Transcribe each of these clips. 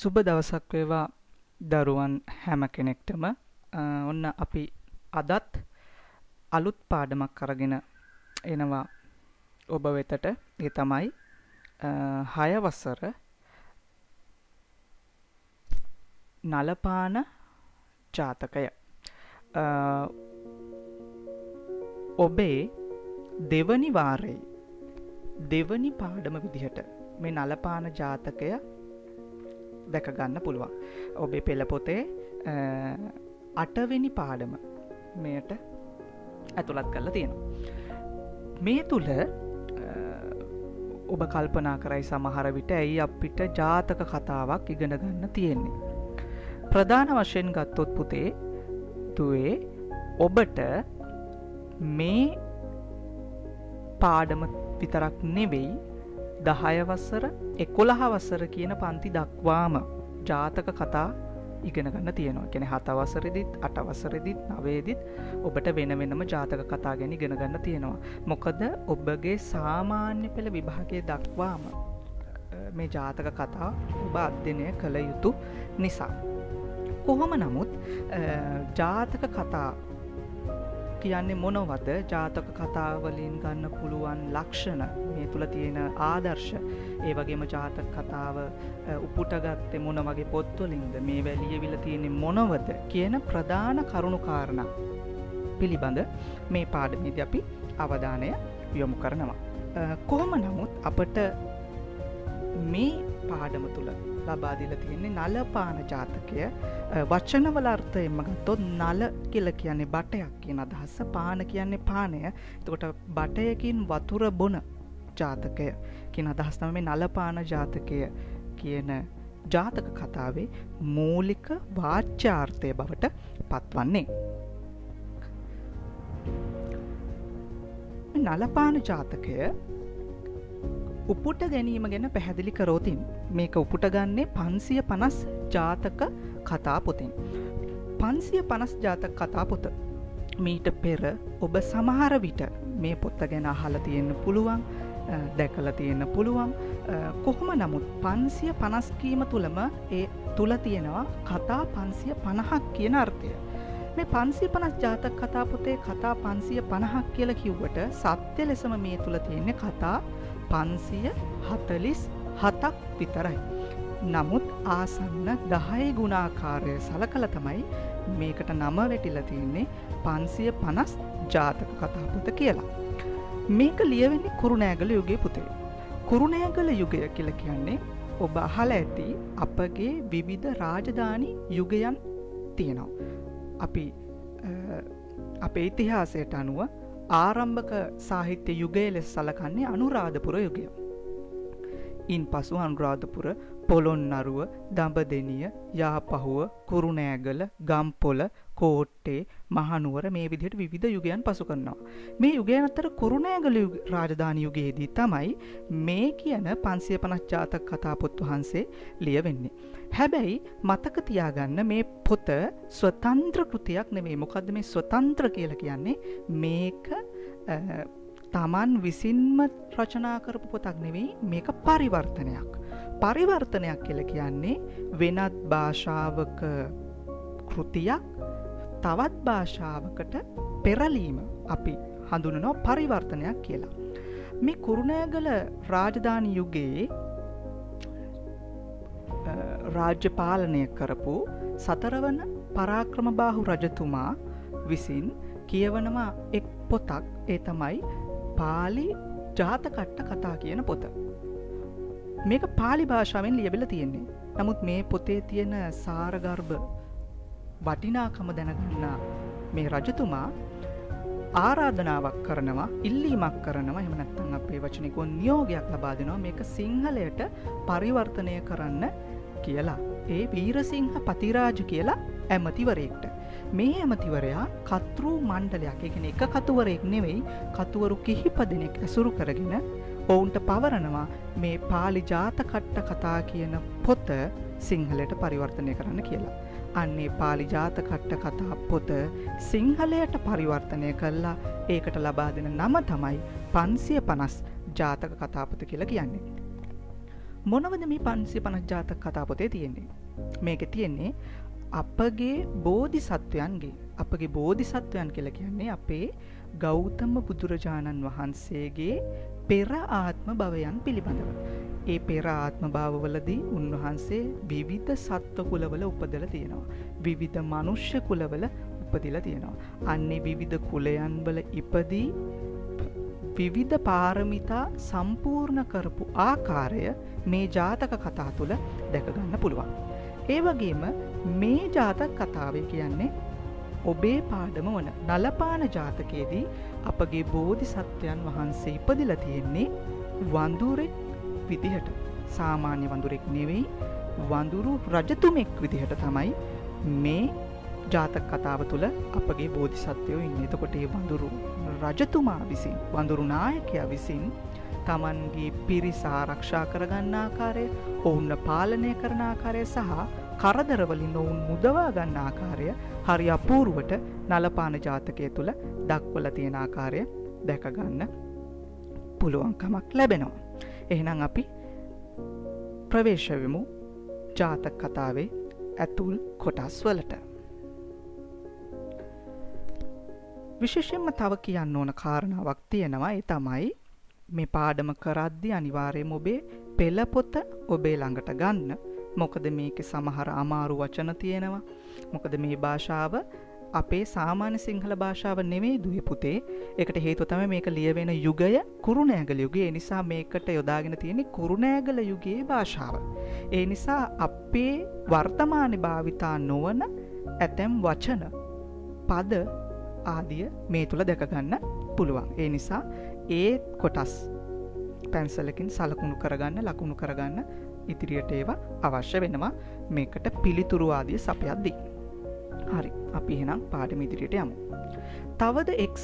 සුබ දවසක් වේවා දරුවන් හැම කෙනෙක්ටම. ඔන්න අපි අදත් අලුත් පාඩමක් අරගෙන එනවා ඔබ වෙතට. ඒ තමයි 6 වසර නලපාන ජාතකය. ඔබේ දෙවනි වාරයේ දෙවනි පාඩම විදිහට මේ නලපාන ජාතකය දැක ගන්න පුළුවන්. ඔබේ පෙළ පොතේ 8 වෙනි පාඩම මෙයට ඇතුළත් කරලා තියෙනවා. මේ තුල ඔබ කල්පනා කරයි සමහර විට ඇයි අපිට ජාතක කතාවක් ඉගෙන ගන්න තියෙන්නේ. ප්‍රධාන වශයෙන් ගත්තොත් පුතේ දුවේ ඔබට මේ පාඩම විතරක් නෙවෙයි 10 වසර 11 වසර කියන පන්ති දක්වාම ජාතක කතා ඉගෙන ගන්න තියෙනවා. කියන්නේ 7 වසරෙදිත් 8 වසරෙදිත් 9 ඔබට වෙන වෙනම ජාතක කතා ගැන ඉගෙන ගන්න තියෙනවා. මොකද ඔබගේ සාමාන්‍ය පෙළ විභාගයේ දක්වාම මේ ජාතක කතා ඔබ අධ්‍යයනය කළ යුතු නිසා. කොහොම නමුත් ජාතක කතා කියන්නේ මොනවද? ජාතක කතා වලින් ගන්න පුළුවන් ලක්ෂණ, මේ තුල තියෙන ආදර්ශ, ඒ වගේම ජාතක කතාව උපුටගත්තේ මොන වගේ පොත්වලින්ද, මේ වැලියවිලා තියෙන්නේ මොනවද කියන ප්‍රධාන කරුණු කාරණා පිළිබඳ මේ පාඩමේදී අපි අවධානය යොමු කරනවා. කොහොම නමුත් අපට මේ පාඩම තුල ලබා දීලා තියෙන්නේ නලපාන ජාතකය. වචනවල අර්ථයෙන්ම ගත්තොත් නල කියලා කියන්නේ බටයක් කියන අදහස, පාන කියන්නේ පානය. එතකොට බටයකින් වතුර බොන ජාතකය කියන අදහස තමයි මේ නලපාන ජාතකය කියන ජාතක කතාවේ මූලික වාච්‍යාර්ථය බවට පත්වන්නේ. මේ නලපාන ජාතකය උපුට ගැනීම ගැන පැහැදිලි කරෝතින් මේක උපුට ගන්නේ 550 ජාතක කතා පොතෙන්. 550 ජාතක කතා පොත මීට පෙර ඔබ සමහර විට මේ පොත ගැන අහලා තියෙන්න පුළුවන්, දැකලා තියෙන්න පුළුවන්. කොහොම නමුත් 550 කීම තුලම ඒ තුල තියෙනවා කතා 550ක් කියන අර්ථය. මේ 550 ජාතක කතා පොතේ කතා 550ක් කියලා කිව්වට සත්‍ය ලෙසම මේ තුල තියෙන්නේ කතා 547ක් විතරයි. නමුත් ආසන්න 10 ගුණාකාරය සලකලා තමයි මේකට නම වැටිලා තියෙන්නේ 550 ජාතක කතා පොත කියලා. මේක ලියවෙන්නේ කුරුණෑගල යුගයේ පුතේ. කුරුණෑගල යුගය කියලා කියන්නේ ඔබ අහලා ඇති අපගේ විවිධ රාජධානි යුගයන් තියෙනවා. අපි අපේ ඉතිහාසයට අනුව ආරම්භක සාහිත්‍ය යුගය ලෙස සලකන්නේ අනුරාධපුර යුගය. ඉන්පසු අනුරාධපුර, පොළොන්නරුව, දඹදෙණිය, යාපහුව, කුරුණෑගල, ගම්පොළ, කෝට්ටේ, මහනුවර මේ විදිහට විවිධ යුගයන් පසු කරනවා. මේ යුගයන් අතර කුරුණෑගල රාජධානි යුගයේදී තමයි මේ කියන 550 ජාතක කතා පොත් වහන්සේ ලියවෙන්නේ. හැබැයි මතක තියාගන්න මේ පොත ස්වතන්ත්‍ර කෘතියක් නෙමෙයි. මොකද්ද මේ ස්වතන්ත්‍ර කියලා කියන්නේ? මේක තමන් විසින්ම රචනා කරපු පොතක් නෙවෙයි, මේක පරිවර්තනයක්. පරිවර්තනයක් කියලා කියන්නේ වෙනත් භාෂාවක කෘතියක් තවත් භාෂාවකට පෙරලීම අපි හඳුනනවා පරිවර්තනයක් කියලා. මේ කුරුණෑගල රාජධානි යුගයේ රාජ්‍ය පාලනය කරපු 4 වන පරාක්‍රමබාහු රජතුමා විසින් කියවනවා එක් පොතක්. ඒ තමයි පාලි ජාතකට්ට කතා කියන පොත. මේක පාලි භාෂාවෙන් ලියවිලා තියෙන්නේ. නමුත් මේ පොතේ තියෙන සාරගර්භ වටිනාකම දැනගන්න මේ රජතුමා ආරාධනාවක් කරනවා, ඉල්ලීමක් කරනවා, එහෙම නැත්නම් අපේ වචනේ කො නියෝගයක් ලබා දෙනවා මේක සිංහලයට පරිවර්තනය කරන්න කියලා. ඒ වීරසිංහ පතිරාජ කියලා ඇමතිවරයෙක්ට. මේ ඇමතිවරයා කතෘ මණ්ඩලයක්, ඒ කියන්නේ එක කතුවරයෙක් නෙවෙයි, කතුවරු කිහිප දෙනෙක් ඇසුරු කරගෙන ඔවුන්ට පවරනවා මේ පාලි ජාතකට්ට කතා කියන පොත සිංහලයට පරිවර්තනය කරන්න කියලා. අන්නේ පාලි ජාතකට්ට කතා පොත සිංහලයට පරිවර්තනය කළා. ඒකට ලබා දෙන නම තමයි 550 ජාතක කතා පොත කියලා කියන්නේ. මොනවද මේ 550 ජාතක කතා පොතේ තියෙන්නේ? මේකේ තියෙන්නේ අපගේ බෝධිසත්වයන් කියලා කියන්නේ අපේ ගෞතම බුදුරජාණන් වහන්සේගේ පෙර ආත්ම භවයන් පිළිබඳව. ඒ පෙර ආත්ම භවවලදී උන්වහන්සේ විවිධ සත්ව කුලවල උපදලා තියෙනවා. විවිධ මනුෂ්‍ය කුලවල උපදිලා තියෙනවා. අන්නේ විවිධ කුලයන් වල ඉපදී විවිධ පාරමිතා සම්පූර්ණ කරපු ආකාරය මේ ජාතක කතා තුළ දැක ගන්න පුළුවන්. ඒ වගේම මේ ජාතක කතාවේ කියන්නේ ඔබේ පාඩම වන නලපාන ජාතකයේදී අපගේ බෝධිසත්වයන් වහන්සේ ඉපදිලා තියෙන්නේ වඳුරෙක් විදිහට. සාමාන්‍ය වඳුරෙක් නෙවෙයි, වඳුරු රජතුමෙක් විදිහට තමයි මේ ජාතක කතාව තුළ අපගේ බෝධිසත්වයෝ ඉන්නේ. එතකොට මේ වඳුරු රජතුමා විසින්, වඳුරු නායකයා විසින් තමන්ගේ පිරිස ආරක්ෂා කරගන්න ආකාරය, ඔවුන්ව පාලනය කරන ආකාරය සහ කරදරවලින් ඔවුන් මුදවා ගන්න ආකාරය හරි අපූර්වට නලපාන ජාතකය තුළ දක්වලා තියෙන ආකාරය දැක ගන්න පුළුවන්කමක් ලැබෙනවා. එහෙනම් අපි ප්‍රවේශ වෙමු ජාතක කතාවේ ඇතුල් කොටස් වලට. විශේෂයෙන්ම තව කියන්න ඕන කාරණාවක් තියෙනවා. ඒ තමයි මේ පාඩම කරද්දී අනිවාර්යයෙන්ම ඔබේ පෙළපොත ඔබේ ළඟට ගන්න. මොකද මේකේ සමහර අමාරු වචන තියෙනවා. මොකද මේ භාෂාව අපේ සාමාන්‍ය සිංහල භාෂාව නෙමෙයි දුවේ පුතේ. ඒකට හේතුව තමයි මේක ලියවෙන යුගය කුරුණෑගල යුගය. ඒ නිසා මේකට යොදාගෙන තියෙන්නේ කුරුණෑගල යුගයේ භාෂාව. ඒ නිසා අපේ වර්තමාන භාවිතා නොවන ඇතැම් වචන, පද ආදිය මේ තුල දැක ගන්න පුළුවන්. ඒ නිසා ඒ කොටස් පැන්සලකින් සලකුණු කරගන්න, ලකුණු කරගන්න ඉදිරියට ඒවා අවශ්‍ය වෙනවා මේකට පිළිතුරු ආදිය සපයද්දී. හරි, අපි එහෙනම් පාඩම ඉදිරියට යමු. තවද එක්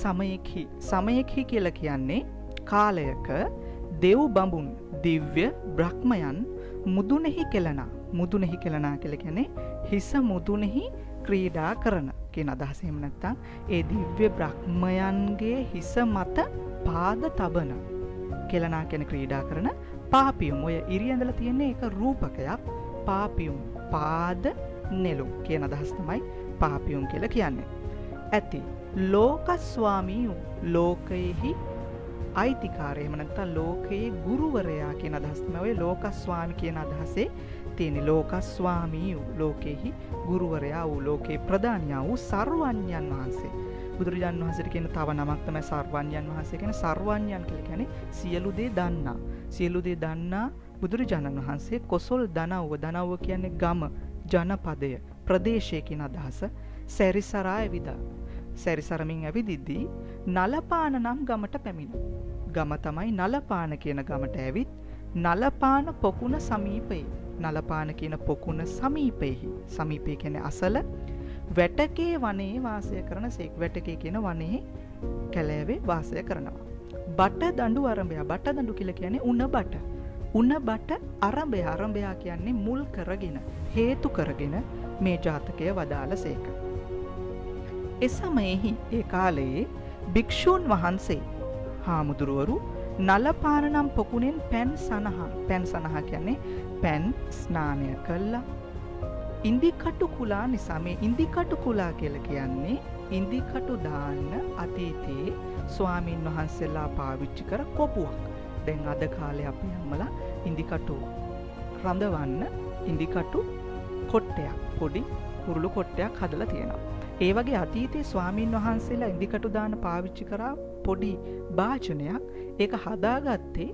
සමයෙහි කියලා කියන්නේ කාලයක දෙව් බඹුන් දිව්‍ය බ්‍රහ්මයන් මුදුනේහි කෙලනා. මුදුනේහි කෙලනා කියලා කියන්නේ හිස මුදුනේහි ක්‍රීඩා කරන කියන අදහස. එහෙම නැත්නම් ඒ දිව්‍ය බ්‍රහ්මයන්ගේ හිස මත පාද තබන. කෙලනා කියන ක්‍රීඩා කරන පාපියුම්. ඔය ඉරියඳලා තියෙන්නේ ඒක රූපකයක්. පාපියුම්, පාද නෙළුම් කියන අදහස තමයි පාපියුම් කියලා කියන්නේ. ඇති ලෝකස්වාමී ලෝකයේහි අයිතිකාරය. එහෙම නැත්නම් ලෝකයේ ගුරුවරයා කියන අදහස තමයි ඔය ලෝකස්වාමී කියන අදහසේ තියෙන්නේ. ලෝකස්වාමී ලෝකයේහි ගුරුවරයා වූ, ලෝකේ ප්‍රධානියා වූ සර්වඥයන් වහන්සේ. බුදුරජාණන් වහන්සේට කියන තව නමක් තමයි සර්වඥයන් වහන්සේ. කියන්නේ සර්වඥයන් කියලා කියන්නේ සියලු දේ දන්නා. සියලු දේ දන්නා බුදුරජාණන් වහන්සේ කොසල් දනව්ව. දනව්ව කියන්නේ ගම, ජනපදය, ප්‍රදේශය කියන අදහස. සැරිසරා ඇවිදා. සැරිසරමින් ඇවිදිද්දී නලපාන නම් ගමට පැමිණ. ගම තමයි නලපාන කියන ගමට ඇවිත් නලපාන පොකුණ සමීපයේ. නලපාන කියන පොකුණ සමීපයෙහි. සමීපය කියන්නේ අසල වැටකේ වනයේ වාසය කරන සේක්. වැටකේ කියන වනයේ කැලෑවේ වාසය කරනවා. බට දඬු අරඹය. බට දඬු කියලා කියන්නේ උණ බට. උණ බට අරඹය. අරඹයා කියන්නේ මුල් කරගෙන, හේතු කරගෙන මේ ජාතකය වදාළ සේක. එසමයෙහි ඒ කාලයේ භික්ෂූන් වහන්සේ හාමුදුරුවරු නලපාන නම් පොකුණෙන් පැන් සනහා. පැන් සනහා කියන්නේ පැන් ස්නානය කළා. ඉන්දිකටු කුලා නිසා. මේ ඉන්දිකටු කුලා කියලා කියන්නේ ඉන්දිකටු දාන්න අතීතයේ ස්වාමීන් වහන්සේලා පාවිච්චි කර කොපුවක්. දැන් අද කාලේ අපේ අම්මලා ඉන්දිකටු රඳවන්න ඉන්දිකටු කොට්ටයක්, පොඩි කුරුළු කොට්ටයක් හදලා තියෙනවා. ඒ වගේ අතීතයේ ස්වාමීන් වහන්සේලා ඉන්දිකටු දාන්න පාවිච්චි කරා පොඩි භාජනයක්. ඒක හදාගත්තේ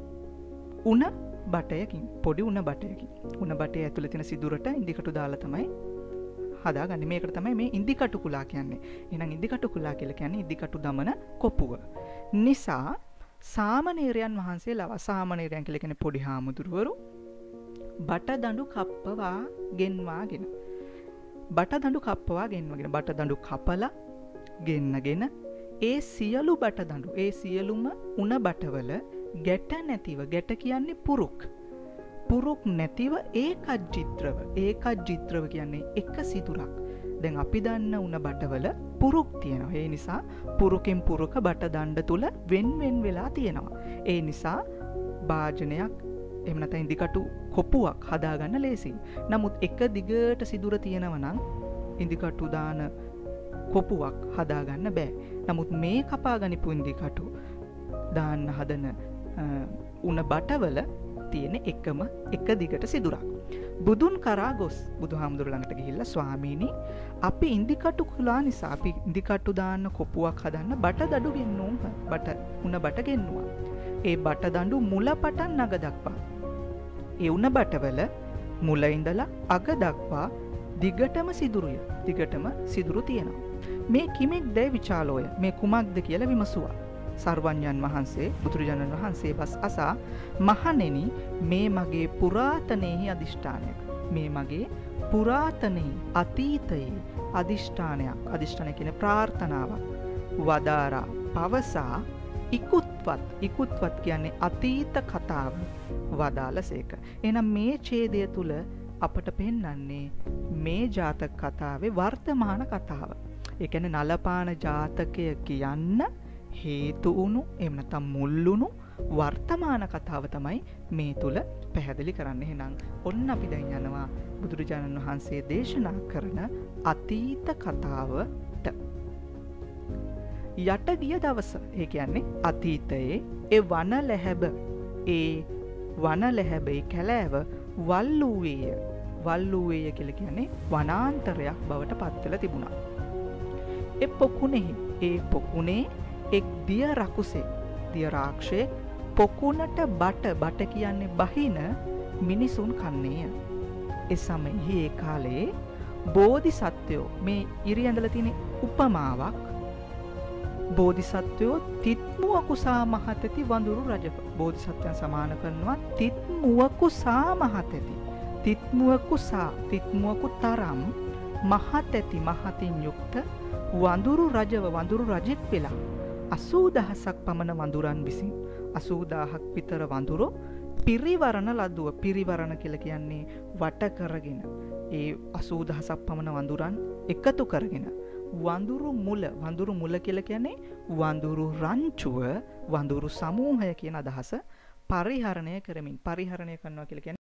උණ බටයකින්, පොඩි උණ බටයකින්. උණ බටේ ඇතුළේ තියෙන සිදුරට ඉන්දිකටු දාලා තමයි හදාගන්නේ. මේකට තමයි මේ ඉන්දිකටු කුලා කියන්නේ. එහෙනම් ඉන්දිකටු කුලා කියලා කියන්නේ ඉන්දිකටු දමන කොපුව. නිසා සාමණේරයන් වහන්සේලා, සාමණේරයන් කියලා කියන්නේ පොඩි හාමුදුරුවරු බට දඬු කප්පවා ගෙන්වාගෙන. බට දඬු කප්පවා ගෙන්වාගෙන බට දඬු කපලා ගෙන්නගෙන ඒ සියලු බට දඬු, ඒ සියලුම උණ බටවල ගැට නැතිව, ගැට කියන්නේ පුරුක්. පුරුක් නැතිව ඒකජ්ජිත්‍රව. ඒකජ්ජිත්‍රව කියන්නේ එක සිදුරක්. දැන් අපි දන්න උණ බටවල පුරුක් තියෙනවා. ඒ නිසා පුරුකින් පුරුක බට දණ්ඩ තුල වෙන් වෙලා තියෙනවා. ඒ නිසා භාජනයක් එහෙම නැත්නම් ඉදිකටු කොපුවක් හදාගන්න ලේසියි. නමුත් එක දිගට සිදුර තියෙනවා නම් ඉදිකටු දාන කොපුවක් හදාගන්න බෑ. නමුත් මේ කපා ගනිපු ඉදිකටු දාන්න හදන උණ බටවල තියෙන එකම එක දිගට සිදුරක්. බුදුන් කරා ගොස් බුදුහාමුදුර ළඟට ගිහිල්ලා ස්වාමීනි අපි ඉන්දිකටු කුලා නිසා අපි ඉන්දිකටු දාන්න කොපුවක් හදන්න බටදඩු ගෙන්නෝම් බට උණ බට ගෙන්නුවා. ඒ බටදඬු මුල පටන් අග දක්වා. ඒ උණ බටවල මුල ඉඳලා අග දක්වා දිගටම සිදුරුය. දිගටම සිදුරු තියෙනවා. මේ කිමෙක් දැයි විචාලෝය. මේ කුමක්ද කියලා විමසුවා. සර්වඥන් වහන්සේ බුදුරජාණන් වහන්සේ බස් අසා මහණෙනි මේ මගේ පුරාතනයේ අදිෂ්ඨානයක්. මේ මගේ පුරාතනයේ අතීතයේ අදිෂ්ඨානයක්. අදිෂ්ඨානය කියන්නේ ප්‍රාර්ථනාවක්. වදාරා පවසා ඉකුත්වත් කියන්නේ අතීත කතාව වදාළසේක. එහෙනම් මේ ඡේදය තුල අපට පෙන්වන්නේ මේ ජාතක කතාවේ වර්තමාන කතාව. ඒ කියන්නේ නලපාන ජාතකය කියන්න හේතු වුණු එහෙම නැත්නම් මුල් වුණු වර්තමාන කතාව තමයි මේ තුල පැහැදිලි කරන්නේ. එහෙනම් ඔන්න අපි දැන් යනවා බුදුරජාණන් වහන්සේ දේශනා කරන අතීත කතාවට. යට ගිය දවස, ඒ කියන්නේ අතීතයේ ඒ වන ලැහැබේ කැලෑව වල්ලුවේය. වල්ලුවේය කියලා කියන්නේ වනාන්තරයක් බවට පත් වෙලා තිබුණා. ඒ පොකුණේ එක් දිය රකුසේ දිය රාක්ෂයේ පොකුණට බට කියන්නේ බහින මිනිසුන් කන්නේය. ඒ සමයේ ඒ කාලේ බෝධිසත්වයෝ මේ ඉරි ඇඳලා තියෙන උපමාවක් බෝධිසත්වයෝ තිත්මුවකු සාමහතති වඳුරු රජව. බෝධිසත්වයන් සමාන කරනවා තිත්මුවකු සාමහතති. තිත්මුවකු තරම් මහතැති මහතින් යුක්ත වඳුරු රජෙක් වෙලා 80000ක් පමණ වඳුරන් විසින් 80000ක් විතර වඳුරෝ පිරිවරණ ලදුව. පිරිවරණ කියලා කියන්නේ වට කරගෙන ඒ 80000ක් පමණ වඳුරන් එකතු කරගෙන වඳුරු මුල කියලා කියන්නේ වඳුරු රංචුව, වඳුරු සමූහය කියන අදහස පරිහරණය කරමින් පරිහරණය කරනවා කියලා කියන්නේ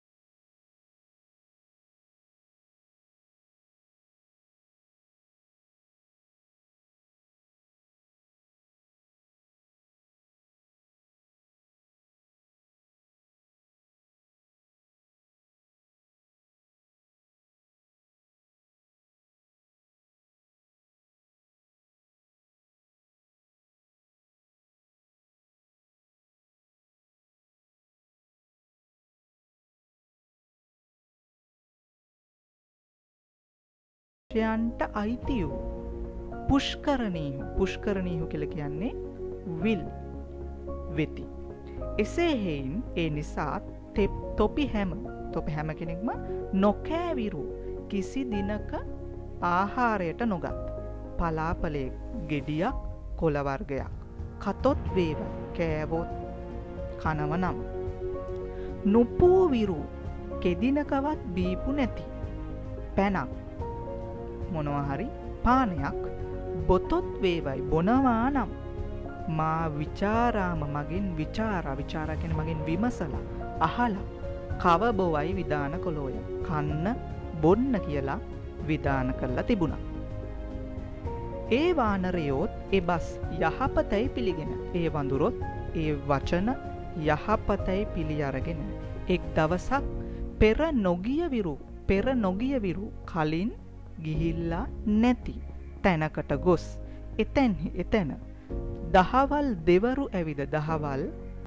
යන්ට අයිති වූ පුෂ්කරණීහු කියලා කියන්නේ විල් වෙති. එසේ හේයින් ඒ නිසා තොපි හැම කෙනෙක්ම නොකෑවිරු කිසි දිනක ආහාරයට නොගත් පලාපලේ ගෙඩියක් කොළ වර්ගයක් කතොත් වේව කෑවොත් කනව නම් නුපූවිරු කෙදිනකවත් බීපු නැති පැනක් මොනවා හරි පානයක් බොතොත් වේවයි බොනවා නම් මා විචාරාම මගෙන් විචාරා කියන්නේ මගෙන් විමසලා අහලා කව බොවයි විධාන කළෝය. කන්න බොන්න කියලා විධාන කරලා තිබුණා. ඒ වානරයෝත් ඒ බස් යහපතයි පිළිගෙන ඒ වඳුරොත් ඒ වචන යහපතයි පිළි අරගෙන එක් දවසක් පෙර නොගිය විරු කලින් ගිහිල්ලා නැති තැනකට ගොස් එතැන දහවල් දෙවරු ඇවිද දහවල්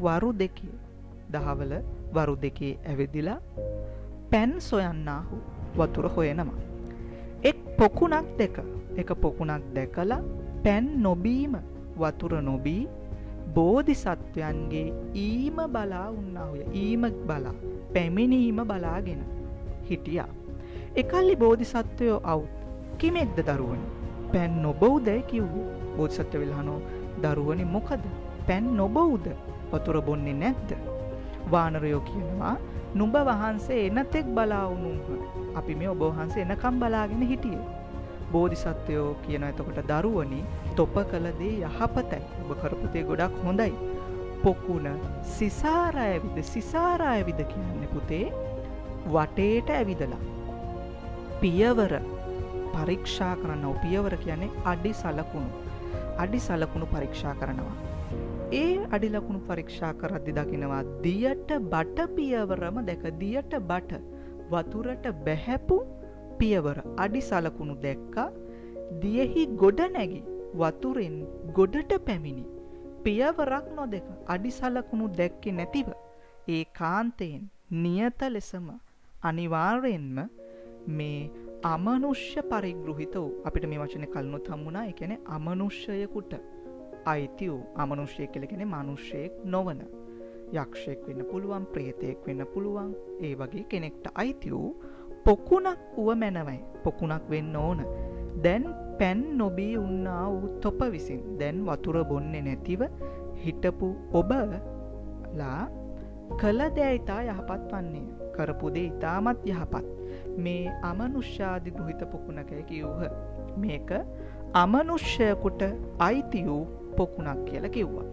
වරු දෙකේ ඇවිදිලා පැන් සොයන්නාහු වතුර හොයනවා. එක පොකුණක් දැකලා පැන් නොබීම වතුර නොබී බෝධිසත්වයන්ගේ ඊම බලා උන්නාහුය. ඊම බලා පැමිණීම බලාගෙන හිටියා. එකල්ලි බෝධිසත්වයෝ අවුත් කිමෙක්ද දරුවනි පැන් නොබවුදැයි කිව්වේ. බෝධිසත්ව විලහනෝ දරුවනි මොකද පැන් නොබවුද වතුර බොන්නේ නැද්ද? වානරයෝ කියනවා නුඹ වහන්සේ එනතෙක් බලා වුණුම්හ. අපි මේ ඔබ වහන්සේ එනකම් බලාගෙන හිටියේ. බෝධිසත්වයෝ කියන එතකොට දරුවනි තොප කළ දේ යහපතයි. ඔබ කරපු දේ ගොඩක් හොඳයි. පොකුණ සිසාරා ඇවිද කියන්නේ පුතේ වටේට ඇවිදලා පියවර පරීක්ෂා කරනවා. පියවර කියන්නේ අඩි සලකුණු පරීක්ෂා කරනවා. ඒ අඩි ලකුණු පරීක්ෂා කරද්දි දකිනවා දියට බට පියවරම දැක දියට බට වතුරට බැහැපු පියවර අඩි සලකුණු දැක්කා. දියෙහි ගොඩ නැගි වතුරෙන් ගොඩට පැමිණි පියවරක් නොදක අඩි සලකුණු දැක්කේ නැතිව ඒ කාන්තයෙන් නියත ලෙසම අනිවාර්යෙන්ම මේ අමනුෂ්‍ය පරිග්‍රහිත වූ අපිට මේ වචනේ කලිනුත් හම්බුණා. ඒ කියන්නේ අමනුෂ්‍යයෙකුට අයිති වූ අමනුෂ්‍ය කියලා කියන්නේ මිනිස්සෙක් නොවන යක්ෂයෙක් වෙන්න පුළුවන්, ප්‍රේතයෙක් වෙන්න පුළුවන්. ඒ වගේ කෙනෙක්ට අයිති වූ පොකුණක් උවමැනවයි. පොකුණක් වෙන්න ඕන. දැන් පැන් නොබී උන්නා වූ තොප විසින් දැන් වතුර බොන්නේ නැතිව හිටපු ඔබලා කළ දෑ ඉතා යහපත් වන්නේ. කරපු දේ ඉතාමත් යහපත්. මේ අමනුෂ්‍යාදි ගෘහිත පොකුණකයි කිව්ව. මේක අමනුෂ්‍යයෙකුට අයිති වූ පොකුණක් කියලා කිව්වා.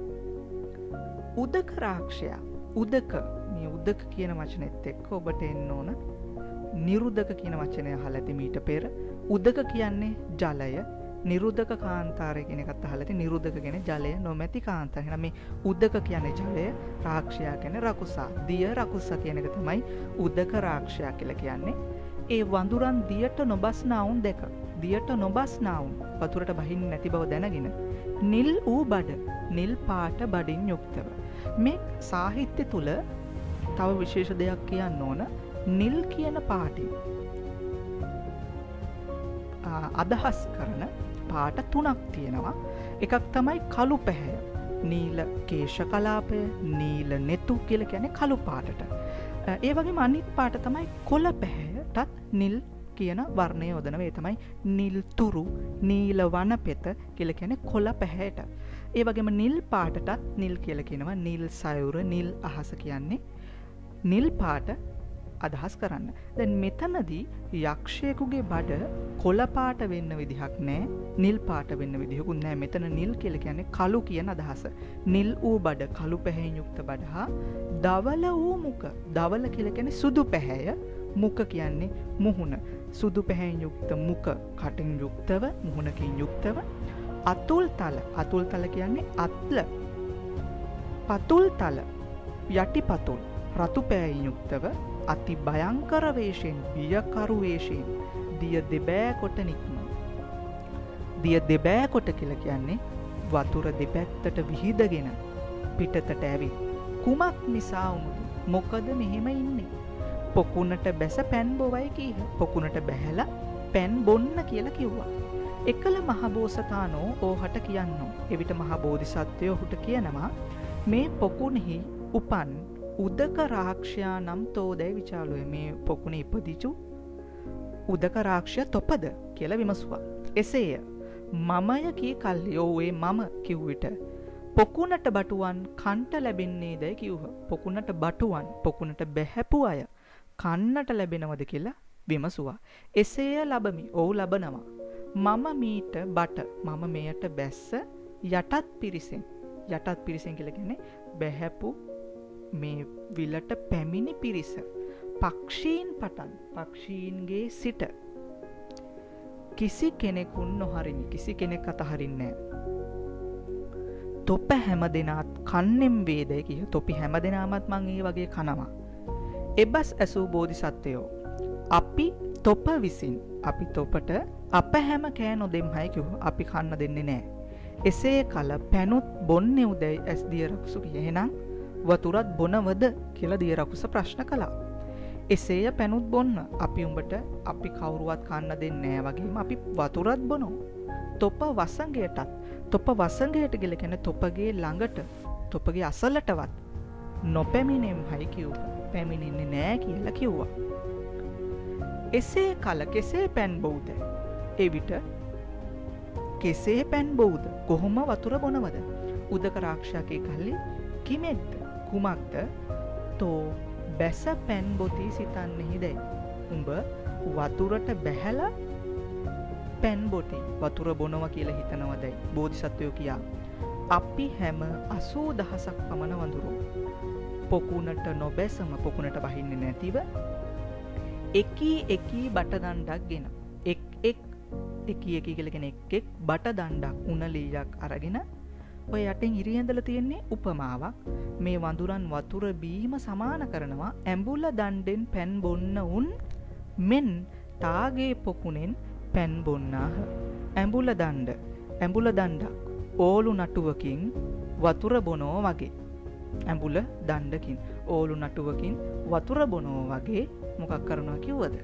උදක රාක්ෂයා. උදක මේ උදක කියන වචනේත් එක්ක ඔබට එන්න ඕන නිරුදක කියන වචනය අහලා ඇති මීට පෙර. උදක කියන්නේ ජලය. නිරුදක කාන්තාරය කියන එකත් අහලා ඇති. නිරුදක කියන්නේ ජලය නොමැති කාන්තාරය. එහෙනම් මේ උදක කියන්නේ ජලය, රාක්ෂයා කියන්නේ රකුසා. දිය රකුසා කියන එක තමයි උදක රාක්ෂයා කියලා කියන්නේ. ඒ වඳුරන් දියට නොබස්නා වුන් දෙක. දියට නොබස්නා වුන් වතුරට බහින්නේ නැති බව දැනගෙන නිල් ඌ බඩ, නිල් පාට බඩින් යුක්තව. මේ සාහිත්‍ය තුල තව විශේෂ දෙයක් කියන්න ඕන. නිල් කියන පාටින් අදහස් කරන පාට තුනක් තියෙනවා. එකක් තමයි කළු පැහැය. නීල කේශ කලාපය, නීල නෙතු කියලා කියන්නේ කළු පාටට. ඒ වගේම අනිත් පාට තමයි කොළ පැහැයටත් නිල් කියන වර්ණය යොදනවා. ඒ තමයි නිල් තුරු, නීල වනපෙත කියලා කියන්නේ කොළ පැහැයට. ඒ වගේම නිල් පාටටත් නිල් කියලා කියනවා. නිල් සයුර, නිල් අහස කියන්නේ නිල් පාට අදහස් කරන්න. දැන් මෙතනදී යක්ෂයෙකුගේ බඩ කොළ පාට වෙන්න විදිහක් නැහැ. නිල් පාට වෙන්න විදිහකුත් නැහැ. මෙතන නිල් කියලා කියන්නේ කළු කියන අදහස. නිල් ඌ බඩ, කළු පැහැයෙන් යුක්ත බඩ හා දවල ඌ මුඛ. දවල කියලා කියන්නේ සුදු පැහැය. මුඛ කියන්නේ මුහුණ. සුදු පැහැයෙන් යුක්ත මුඛ කටින් යුක්තව, මුහුණකින් යුක්තව. අතුල් තල. අතුල් තල කියන්නේ අත්ල. පතුල් තල යටිපතුල් රතු පැහැයෙන් යුක්තව අති භයංකර වේශයෙන්, බියකරු වේශයෙන් දිය දෙබෑ කොට නික්ම. දිය දෙබෑ කොට කියලා කියන්නේ වතුර දෙපැත්තට විහිදගෙන පිටතට ඇවිත් කුමක් නිසා වුණද? මොකද මෙහෙම ඉන්නේ? පොකුණට බැස පැන් බොවයි කීහ. පොකුණට බැහැලා පැන් බොන්න කියලා කිව්වා. එකල මහබෝසතාණෝ ඕහට කියන්නෝ. එවිට මහ බෝධිසත්වයෝ ඔහුට කියනවා මේ පොකුණෙහි උපන් උදක රාක්ෂයා නම් තෝදැයි විචාලුවේ. මේ පොකුණේ ඉපදිචු උදක රාක්ෂයා තොපද කියලා විමසුවා. එසේය මමය කී කල්ලි. ඔව් ඒ මම කිව් විට පොකුණට බටුවන් කන්ට ලැබෙන්නේ දැයි කිව්හ. පොකුණට බටුවන්, පොකුණට බැහැපු අය කන්නට ලැබෙනවද කියලා විමසුවා. එසේය ලබමි. ඔව් ලබනවා. මම මීට බට, මම මෙයට බැස්ස යටත් පිරිසෙන්. යටත් පිරිසෙන් කියලා කියන්නේ බැහැපු මේ විලට පැමිණි පිරිස. පක්ෂීන් පටන්, පක්ෂීන්ගේ සිට කිසි කෙනෙකුන් නොහරිමි. කිසි කෙනෙක් අතහරින්නේ නැහැ. තොප හැම දෙනාත් කන්නෙම් වේදයි කිය. තොපි හැම දෙනාමත් මං ඒ වගේ කනවා. එබස් ඇසූ බෝධිසත්වයෝ අපි තොප විසින්, අපි තොපට අප හැම කෑ නොදෙම්හයි කිව්වා. අපි කන්න දෙන්නේ නැහැ. එසේ කල පැනුත් බොන්නේ උදැයි ඇස් දිය රකුසු කිය. එහෙනම් වතුරත් බොනවද කියලා දිය රකුස ප්‍රශ්න කළා. එසේය පැනුත් බොන්න. අපි උඹට අපි කවුරුවත් කන්න දෙන්නේ නැහැ වගේම අපි වතුරත් බොනවා. තොප වසඟයටත්, තොප වසඟයට කියලා කියන්නේ තොපගේ ළඟට, තොපගේ අසලටවත් නොපැමිණෙම්හයි කිව්වා. පැමිණෙන්නේ නැහැ කියලා කිව්වා. එසේ කල කෙසේ පැන් බොවුද? එවිට කෙසේ පැන් බොවුද? කොහොම වතුර බොනවද? උදක රාක්ෂයාගේ කල්ලි කිමෙක්ද? කුමක්ද? තෝ බැස පැන් බොති සිතන්නේහි දැයි. උඹ වතුරට බැහැලා පැන් බොති, වතුර බොනවා කියලා හිතනවදයි බෝධිසත්වයෝ කියා. අපි හැම 80000ක් පමණ වඳුරු පොකුණට නොබැසම පොකුණට බහින්නේ නැතිව එකී බට දණ්ඩක් ගෙන එකී කියලා කියන එක් බට දණ්ඩක් උණ ලීයක් අරගෙන ඔය යටින් ඉරියැඳලා තියෙන්නේ උපමාවක්. මේ වඳුරන් වතුර බීම සමාන කරනවා ඇඹුල දණ්ඩෙන් පැන් බොන්න උන් මෙන් තාගේ පොකුණෙන් පැන් බොන්නාහ. ඇඹුල දණ්ඩක් ඕලු නටුවකින් වතුර බොනෝ වගේ. ඇඹුල දණ්ඩකින් ඕලු නටුවකින් වතුර බොනෝ වගේ මොකක් කරනවා කිව්වද?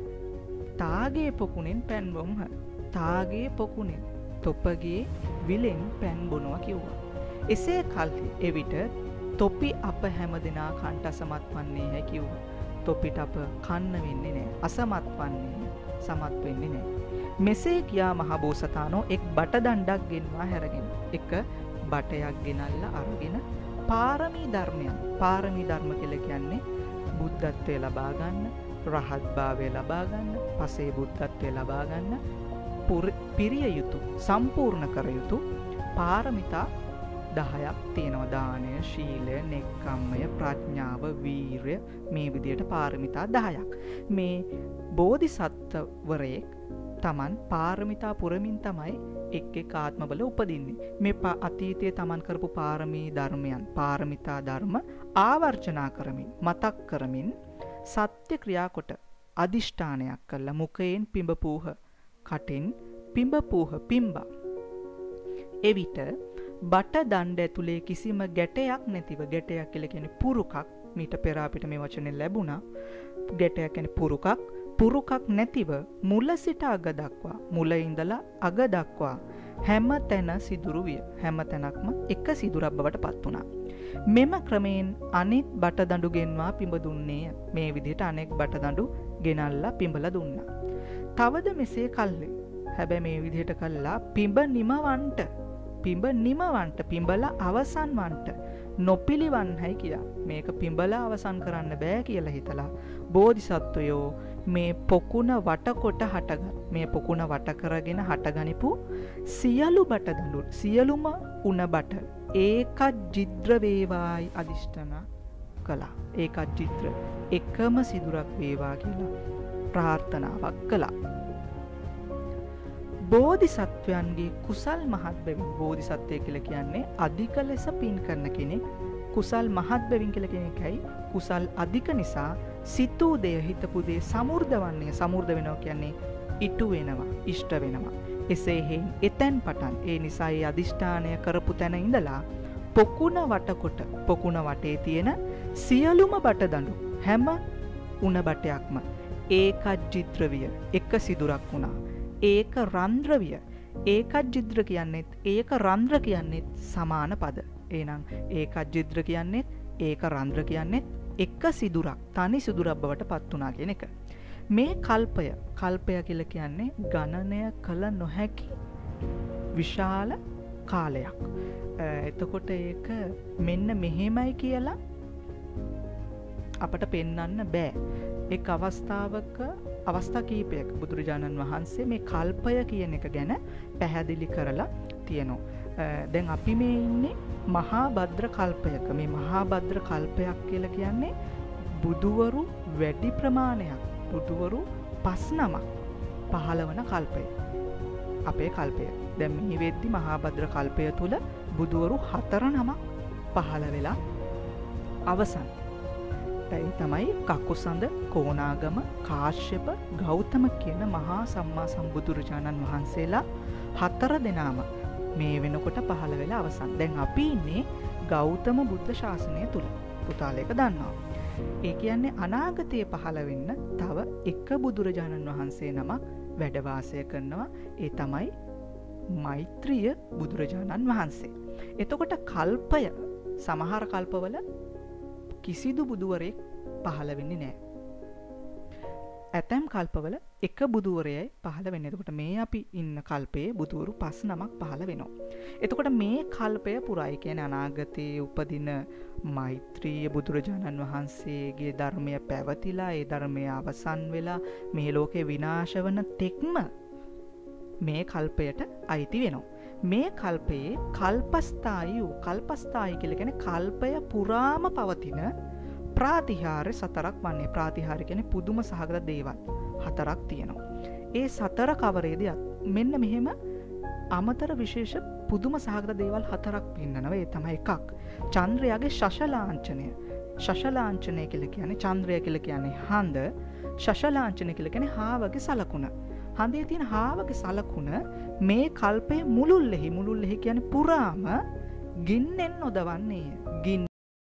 තාගේ පොකුණෙන් පැන් බොම්හ. තාගේ පොකුණෙන් තොපගේ විලෙන් පැන් බොනවා කිව්වා. එසේ කල්හි එවිට තොපි අප හැමදෙනා කන්ට අසමත් වන්නේ හැ කිව්වා. තොපිට අප කන්න වෙන්නේ නැහැ. අසමත් වන්නේ සමත් වෙන්නේ නැහැ. මෙසේ කියා මහබෝසතාණෝ එක් බට දණ්ඩක් ගෙන්වා හැරගෙන එක බටයක් ගෙනල්ලා අරගෙන පාරමී ධර්ම කියලා කියන්නේ බුද්ධත්වයේ ලබා ගන්න, රහත් භාවය ලබා ගන්න, පසේ බුද්ධත්වයේ ලබා ගන්න පිරිය යුතු සම්පූර්ණ කර යුතු පාරමිතා 10ක් තියෙනවා. දානය, ශීලය, නෙක්ඛම්මය, ප්‍රඥාව, වීරය මේ විදියට පාරමිතා 10ක්. මේ බෝධිසත්වවරයෙක් තමන් පාරමිතා පුරමින් තමයි එක් ආත්මවල උපදින්නේ. මේ අතීතයේ තමන් කරපු පාරමී ධර්මයන්, පාරමිතා ධර්ම ආවර්ජනා කරමින්, මතක් කරමින් සත්‍ය ක්‍රියා කොට අදිෂ්ඨානයක් කළා. මුඛයෙන් පිඹපූහ, කටින් පිඹා. එවිට බට දණ්ඩ ඇතුලේ කිසිම ගැටයක් නැතිව, ගැටයක් කියලා කියන්නේ පුරුකක්, මීට පෙර අපිට මේ වචනේ ලැබුණා. ගැටයක් කියන්නේ පුරුකක් නැතිව මුල සිට අග දක්වා, මුල ඉඳලා අග දක්වා හැම තැන සිදුරු විය. හැම තැනක්ම එක සිදුරක් බවට පත් වුණා. මෙම ක්‍රමයෙන් අනිත් බට දඬු ගෙන්වා පිඹ දුන්නේය. මේ විදිහට අනෙක් බට දඬු ගෙනල්ලා පිඹලා දුන්නා. තවද මෙසේ කල්ලි. හැබැයි මේ විදිහට කළා පිඹ නිමවන්ට පිඹලා අවසන් වන්ට නොපිලිවන්හයි කියලා. මේක පිඹලා අවසන් කරන්න බෑ කියලා හිතලා බෝධිසත්වයෝ මේ පොකුණ වටකොට හටගත්, මේ පොකුණ වට කරගෙන හටගනිපු සියලු බට දඬු, සියලුම උණ බට ඒකත් ජිද්‍ර වේවායි අදිෂ්ඨාන කළා. ඒකත් ජිද්‍ර එකම සිදුරක් වේවා කියලා ප්‍රාර්ථනාවක් කළා. බෝධිසත්වයන්ගේ කුසල් මහත් බැවින්, බෝධිසත්වය කියලා කියන්නේ අධික ලෙස පින් කරන කෙනෙක්. කුසල් මහත් බැවින් කියලා කියන එකයි කුසල් අධික නිසා සිතූ දේ, හිතපු දේ සමෘද්ධ වන්නේ. සමෘද්ධ වෙනවා කියන්නේ ඉටු වෙනවා, ඉෂ්ට වෙනවා. එසේ හේන් එතෙන් පටන් ඒ නිසා ඒ අදිෂ්ඨානය කරපු තැන ඉඳලා පොකුණ වටකොට, පොකුණ වටේ තියෙන සියලුම බට දඬු හැම උණ බටයක්ම ඒකත් ජිද්‍රවිය, එක සිදුරක් වුණා. ඒක රන්ද්‍රවිය. ඒකත් ජිද්‍ර කියන්නේත් ඒක රන්ද්‍ර කියන්නේත් සමාන පද. එහෙනම් ඒකත් ජිද්‍ර කියන්නේත් ඒක රන්ද්‍ර කියන්නේත් එක සිදුරක්, තනි සිදුරක් බවට පත් වුණා කියන එක. මේ කල්පය කියලා කියන්නේ ගණනය කළ නොහැකි විශාල කාලයක්. එතකොට ඒක මෙන්න මෙහෙමයි කියලා අපට පෙන්වන්න බෑ. එක් අවස්ථා කීපයක බුදුරජාණන් වහන්සේ මේ කල්පය කියන එක ගැන පැහැදිලි කරලා තියෙනවා. දැන් අපි මේ ඉන්නේ මහා භද්‍ර කල්පයක. මේ මහා භද්‍ර කල්පයක් කියලා කියන්නේ බුදුවරු වැඩි ප්‍රමාණයක්, බුදුවරු 5 නමක් පහළ වන කල්පය. අපේ කල්පය. දැන් මේ වෙද්දි මහා භද්‍ර කල්පය තුල බුදුවරු 4 නමක් පහළ වෙලා අවසන්. ඒ තමයි කකුසඳ, කෝණාගම, කාශ්‍යප, ගෞතම කියන මහා සම්මා සම්බුදුරජාණන් වහන්සේලා 4 දෙනාම මේ වෙනකොට පහළ වෙලා අවසන්. දැන් අපි ඉන්නේ ගෞතම බුද්ධ ශාසනය තුල. පුතාලේක දන්නවා. ඒ කියන්නේ අනාගතයේ පහළ වෙන්න තව එක බුදුරජාණන් වහන්සේ නමක් වැඩ වාසය කරනවා. ඒ තමයි මෛත්‍රිය බුදුරජාණන් වහන්සේ. එතකොට කල්පය, සමහර කල්පවල කිසිදු බුදුවරයෙක් පහළ වෙන්නේ නැහැ. ඇතැම් කල්පවල එක බුදුවරයයි පහළ වෙන්නේ. එතකොට මේ අපි ඉන්න කල්පයේ බුදුවරු 5 නමක් පහළ වෙනවා. එතකොට මේ කල්පය පුරා, ඒ කියන්නේ අනාගතයේ උපදින මෛත්‍රිය බුදුරජාණන් වහන්සේගේ ධර්මය පැවතිලා, ඒ ධර්මය අවසන් වෙලා මේ ලෝකේ විනාශ වන තෙක්ම මේ කල්පයට අයිති වෙනවා. මේ කල්පයේ කල්පස්ථායි වූ කල්පස්ථායි කියලා කියන්නේ කල්පය පුරාම පවතින ප්‍රාතිහාර්ය සතරක් වන්නේ. ප්‍රාතිහාර්ය කියන්නේ පුදුම සහගත දේවල් හතරක් තියෙනවා. ඒ සතර කවරේද? මෙන්න මෙහෙම අමතර විශේෂ පුදුම සහගත දේවල් හතරක් පෙන්නනවා. ඒ තමයි එකක් චන්ද්‍රයාගේ ශශලාංචනය. ශශලාංචනය කියලා කියන්නේ චන්ද්‍රය කියලා කියන්නේ හඳ. ශශලාංචනය කියලා කියන්නේ හාවගේ සලකුණ. හඳේ තියෙන හාවගේ සලකුණ මේ කල්පයේ මුළුල්ලෙහි කියන්නේ පුරාම ගින්නෙන් නොදවන්නේය. ගින්න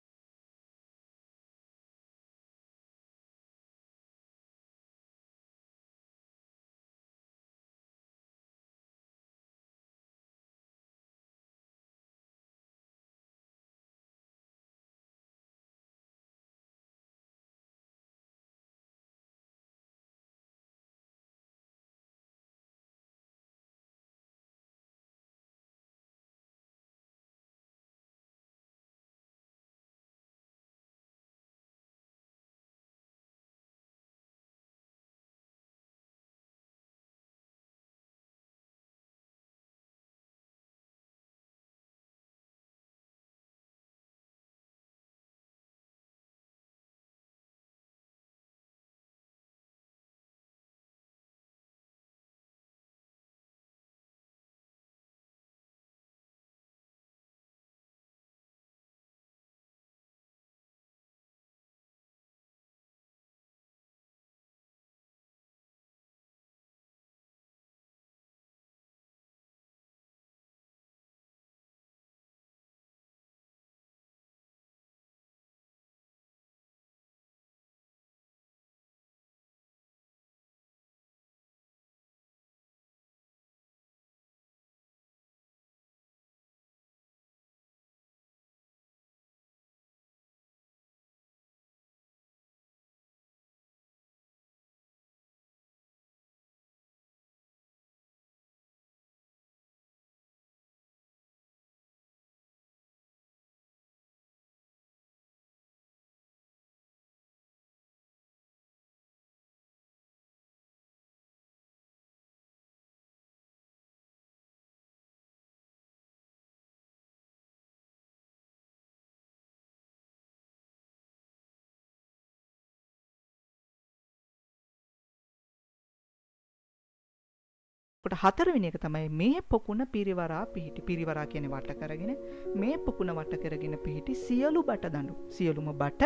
කොට හතරවෙනි එක තමයි මේ පොකුණ පිරිවරා පිහිටි. පිරිවරා කියන්නේ වට කරගෙන මේ පොකුණ වට කරගෙන පිහිටි සියලු බට දඬු. සියලුම බට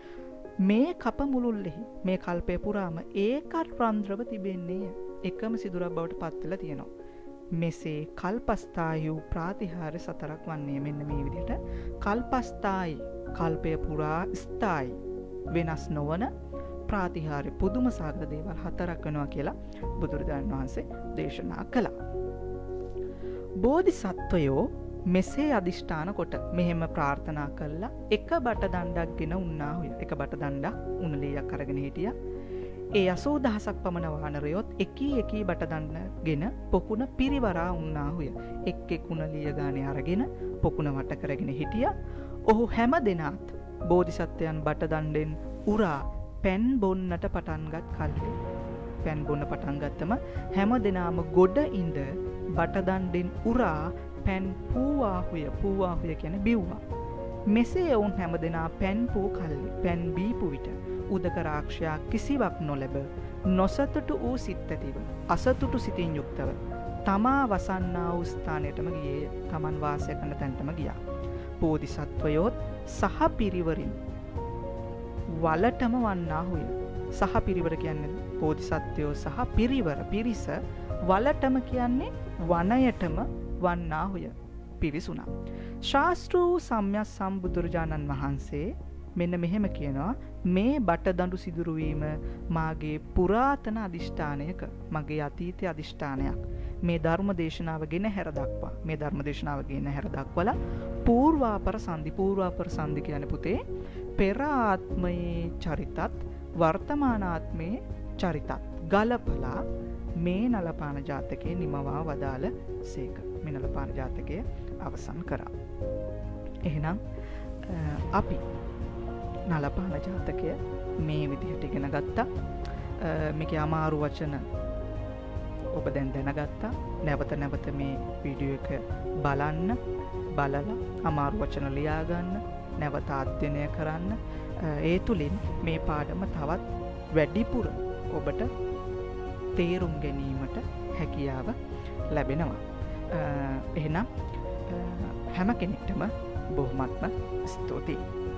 මේ කප මුළුල්ලෙහි මේ කල්පය පුරාම ඒකත් රන්ද්‍රව තිබෙන්නේය. එකම සිදුරක් බවට පත් වෙලා තියෙනවා. මෙසේ කල්පස්ථායු ප්‍රාතිහාර්ය සතරක් වන්නේ. මෙන්න මේ විදිහට කල්පස්ථායි කල්පය පුරා ස්ථායි වෙනස් නොවන ප්‍රාතිහාර්ය පුදුම සාගත දේවල් හතරක් වෙනවා කියලා බුදුරජාණන් වහන්සේ දේශනා කළා. බෝධිසත්වයෝ මෙසේ අදිෂ්ඨාන කොට මෙහෙම ප්‍රාර්ථනා කළා. එක බට දණ්ඩක් ගෙන උන්නාහුය. එක බට දණ්ඩක් උණලීයක් අරගෙන හිටියා. ඒ 80000ක් පමණ වානරයොත් එකී බට දණ්ඩගෙන පොකුණ පිරිවරා උන්නාහුය. එක් උණලිය ගානේ අරගෙන පොකුණ වට කරගෙන හිටියා. ඔහු හැම දිනත් බෝධිසත්වයන් බට දණ්ඩෙන් උරා පැන් බොන්නට පටන්ගත් කල්ලි. පැන් බොන්න පටන් ගත්තම හැම දෙනාම ගොඩ ඉඳ බටදණ්ඩෙන් උරා පැන් පූවාහුය කියන බිව්වා. මෙසේ ඔවුන් හැම දෙනා පැන් පූ කල්ලි. පැන් බීපු විට උදකරාක්ෂයා කිසිවක් නොලැබ නොසතුටු වූ සිත් ඇතිව අසතුටු සිතින් යුක්තව තමා වසන්නා වූ ස්ථානයටම ගියේය. තමන් වාසය කරන තැනටම ගියා. බෝධිසත්වයෝත් සහ පිරිවරින් වලටම වන්නාහුය. සහ පිරිවර කියන්නේ බෝධිසත්වයෝ සහ පිරිවර පිරිස වලටම කියන්නේ වනයටම වන්නාහුය. පිවිසුණා. ශාස්ත්‍රූ සම්්‍යක් සම්බුදුරජාණන් වහන්සේ මෙන්න මෙහෙම කියනවා. මේ බටදඬු සිදුරුවීම මාගේ පුරාතන අදිෂ්ඨානයක, මගේ අතීතයේ අදිෂ්ඨානයක්. මේ ධර්ම දේශනාව ගෙන හැර දක්වා. මේ ධර්ම දේශනාව ගෙන හැර දක්වලා පූර්වාපර සංදි කියන්නේ පුතේ පෙර ආත්මයේ චරිතත් වර්තමානාත්මයේ චරිතත් ගලපලා මේ නලපාන ජාතකයේ නිමවා වදාළ සේක. මේ නලපාන ජාතකය අවසන් කරා. එහෙනම් අපි නලපාන ජාතකය මේ විදිහට ඉගෙන ගත්තා. මේකේ අමාරු වචන ඔබ දැන් දැනගත්තා. නැවත නැවත මේ වීඩියෝ එක බලන්න, බලලා අමාරු වචන ලියා ගන්න, නැවත අධ්‍යයනය කරන්න. ඒ තුලින් මේ පාඩම තවත් වැඩිපුර ඔබට තේරුම් ගැනීමට හැකියාව ලැබෙනවා. එහෙනම් හැම කෙනෙක්ටම බොහොමත්ම ස්තුතියි.